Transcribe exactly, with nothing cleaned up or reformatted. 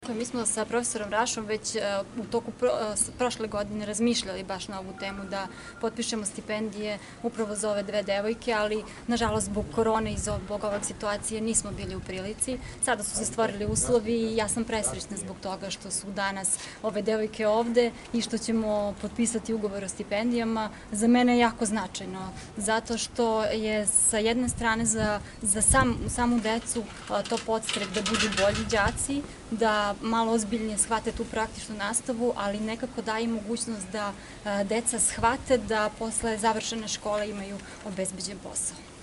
Mi smo sa profesorom Rašom već u toku prošle godine razmišljali baš na ovu temu da potpišemo stipendije upravo za ove dve devojke, ali nažalost zbog korone i zbog ove situacije nismo bili u prilici. Sada su se stvorili uslovi i ja sam presrećna zbog toga što su danas ove devojke ovde i što ćemo potpisati ugovor o stipendijama. Za mene je jako značajno, zato što je sa jedne strane za, za sam, samu decu to podstrek da budu bolji đaci, da malo ozbiljnije shvate tu praktičnu nastavu, ali nekako daje mogućnost da deca shvate da posle završene škole imaju obezbeđen posao.